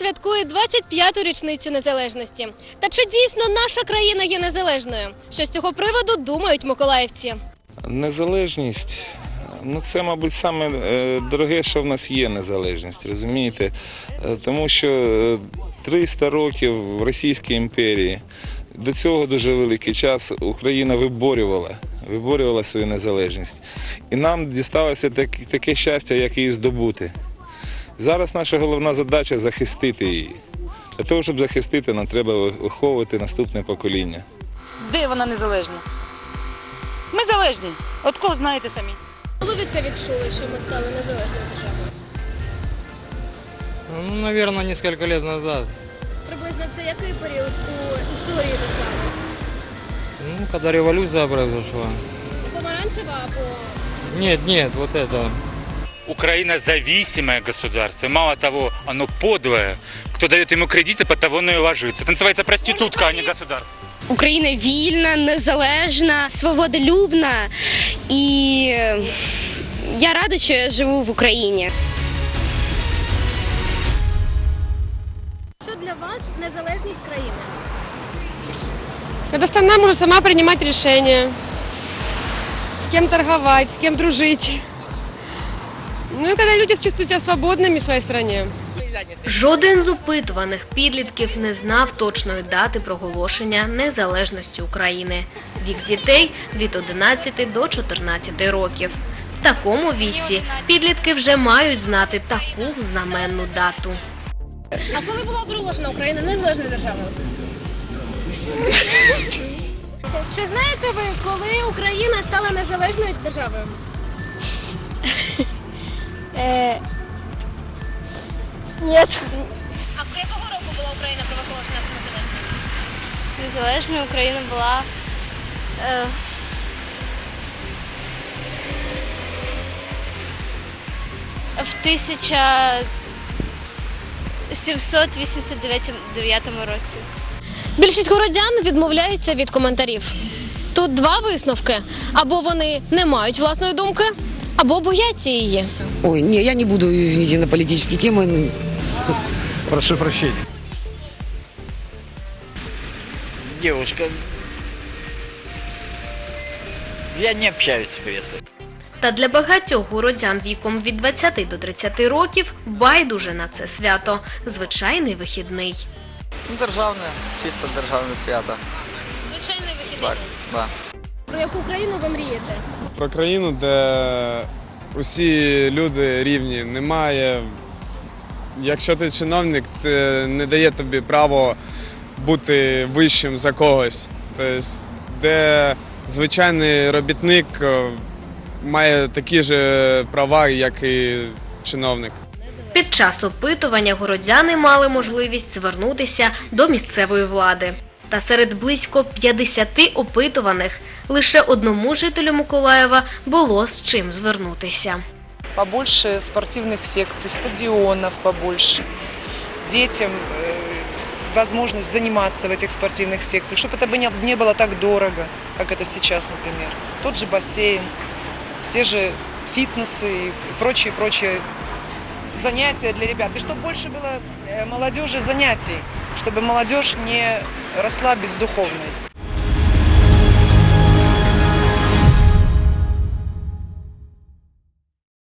святкує 25-ту річницю незалежності. Та чи дійсно наша країна є незалежною? Що з цього приводу думають миколаївці? Незалежність, це, мабуть, саме дороге, що в нас є незалежність, розумієте? Тому що 300 років в Російській імперії, до цього дуже великий час Україна виборювала свою незалежність. І нам дісталося таке щастя, як її здобути. Зараз наша головна задача – захистити її. Для того, щоб захистити, нам треба виховувати наступне покоління. Де вона незалежна? Ми залежні. От кого знаєте самі? Коли ви це відчули, що ми стали незалежною державою? Ну, наверное, несколько лет назад. Приблизно це який період у історії держави? Ну, когда революция произошла. Помаранчева або... Нет, вот это. Украина зависимое государство. Мало того, оно подлое. Кто дает ему кредиты, под того оно и ложится. Это называется проститутка, а не государство. Україна вільна, незалежна, свободолюбна, і я рада, що я живу в Україні. Що для вас незалежність країни? Когда страна может сама принимать решения, с кем торговать, с кем дружить. Ну и когда люди чувствуют себя свободными в своей стране. Жоден з опитуваних підлітків не знав точної дати проголошення незалежності України. Вік дітей – від 11 до 14 років. В такому віці підлітки вже мають знати таку знаменну дату. А коли була проголошена Україна незалежною державою? Чи знаєте ви, коли Україна стала незалежною державою? Нет. А якого року була Україна проголошена незалежною? Незалежна Україна була в 1789 році. Більшість городян відмовляються від коментарів. Тут два висновки. Або вони не мають власної думки, або бояться її. Ой, не, я не буду, извините, на политические темы. Прошу прощения. Девушка, я не общаюсь с прессой. Та для багатьох городян віком від 20 до 30 років байдуже на це свято. Звичайний вихідний. Ну, державне, чисто державне свято. Звичайний вихідний день. Да. Про яку країну ви мрієте? Про країну, де усі люди рівні. Немає, якщо ти чиновник, це не дає тобі право бути вищим за когось. Тобто, де звичайний робітник має такі ж права, як і чиновник. Під час опитування городяни мали можливість звернутися до місцевої влади. Та серед близько 50 опитуваних лише одному жителю Миколаєва було з чим звернутися. Побольше спортивных секций, стадионов побольше. Детям возможность заниматься в этих спортивных секциях, чтобы это не было так дорого, как это сейчас, например. Тот же бассейн, те же фитнесы и прочие занятия для ребят. И чтобы больше было молодежи занятий, чтобы молодежь не росла бездуховной.